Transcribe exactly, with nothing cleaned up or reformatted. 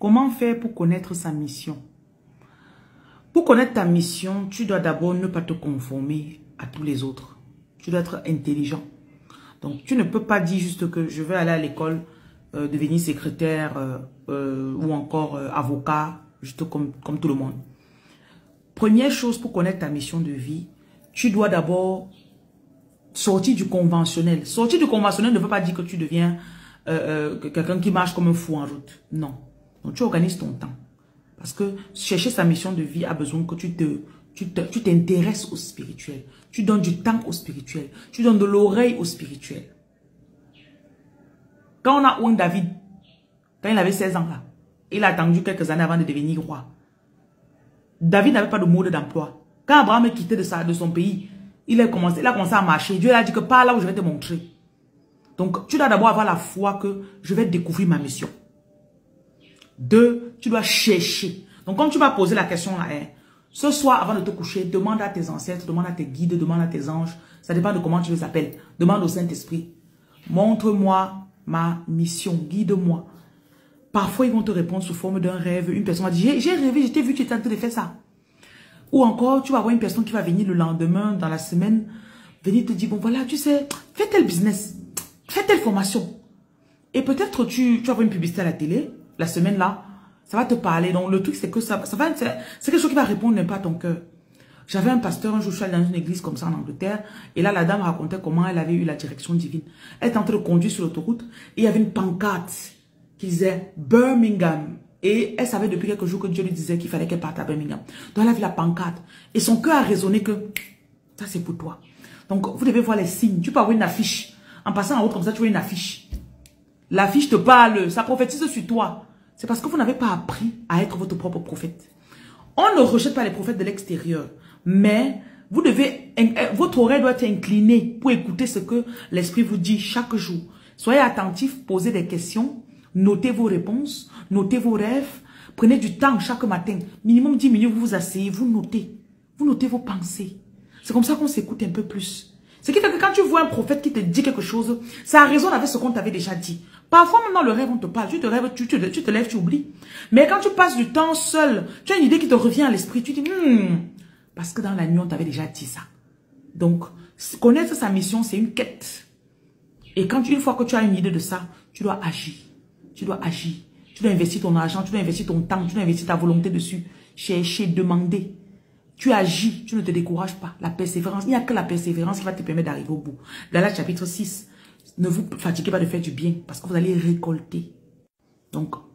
Comment faire pour connaître sa mission? Pour connaître ta mission, tu dois d'abord ne pas te conformer à tous les autres. Tu dois être intelligent. Donc, tu ne peux pas dire juste que je vais aller à l'école, euh, devenir secrétaire euh, euh, ou encore euh, avocat, juste comme, comme tout le monde. Première chose pour connaître ta mission de vie, tu dois d'abord sortir du conventionnel. Sortir du conventionnel ne veut pas dire que tu deviens euh, euh, quelqu'un qui marche comme un fou en route. Non. Donc, tu organises ton temps. Parce que chercher sa mission de vie a besoin que tu te, tu te, tu t'intéresses au spirituel. Tu donnes du temps au spirituel. Tu donnes de l'oreille au spirituel. Quand on a Ouang David, quand il avait seize ans là, il a attendu quelques années avant de devenir roi. David n'avait pas de mode d'emploi. Quand Abraham est quitté de, sa, de son pays, il a, commencé, il a commencé à marcher. Dieu lui a dit que par là où je vais te montrer. Donc, tu dois d'abord avoir la foi que je vais découvrir ma mission. Deux, tu dois chercher. Donc, quand tu vas poser la question là, hein, ce soir, avant de te coucher, demande à tes ancêtres, demande à tes guides, demande à tes anges. Ça dépend de comment tu les appelles. Demande au Saint-Esprit. Montre-moi ma mission. Guide-moi. Parfois, ils vont te répondre sous forme d'un rêve. Une personne va dire, j'ai rêvé, j'ai vu que tu étais en train de faire ça. Ou encore, tu vas avoir une personne qui va venir le lendemain, dans la semaine, venir te dire, bon voilà, tu sais, fais tel business, fais telle formation. Et peut-être tu, tu vas avoir une publicité à la télé, la semaine là, ça va te parler. Donc le truc c'est que ça, ça va, c'est quelque chose qui va répondre même pas à ton cœur. J'avais un pasteur, un jour je suis allée dans une église comme ça en Angleterre, et là la dame racontait comment elle avait eu la direction divine. Elle était en train de conduire sur l'autoroute, et il y avait une pancarte qui disait Birmingham. Et elle savait depuis quelques jours que Dieu lui disait qu'il fallait qu'elle parte à Birmingham. Donc elle a vu la pancarte, et son cœur a résonné que ça c'est pour toi. Donc vous devez voir les signes. Tu peux avoir une affiche. En passant en haut comme ça, tu vois une affiche. L'affiche te parle, ça prophétise sur toi. C'est parce que vous n'avez pas appris à être votre propre prophète. On ne rejette pas les prophètes de l'extérieur. Mais vous devez, votre oreille doit être inclinée pour écouter ce que l'Esprit vous dit chaque jour. Soyez attentifs, posez des questions, notez vos réponses, notez vos rêves. Prenez du temps chaque matin. Minimum dix minutes, vous vous asseyez, vous notez. Vous notez vos pensées. C'est comme ça qu'on s'écoute un peu plus. Ce qui fait que quand tu vois un prophète qui te dit quelque chose, ça résonne avec ce qu'on t'avait déjà dit. Parfois, même dans le rêve, on te parle. Tu te rêves, tu, tu, tu te lèves, tu oublies. Mais quand tu passes du temps seul, tu as une idée qui te revient à l'esprit. Tu dis, hmm, parce que dans la nuit, on t'avait déjà dit ça. Donc, connaître sa mission, c'est une quête. Et quand une fois que tu as une idée de ça, tu dois agir. Tu dois agir. Tu dois investir ton argent, tu dois investir ton temps, tu dois investir ta volonté dessus. Chercher, demander. Tu agis, tu ne te décourages pas. La persévérance, il n'y a que la persévérance qui va te permettre d'arriver au bout. Dans le chapitre six, ne vous fatiguez pas de faire du bien parce que vous allez récolter. Donc,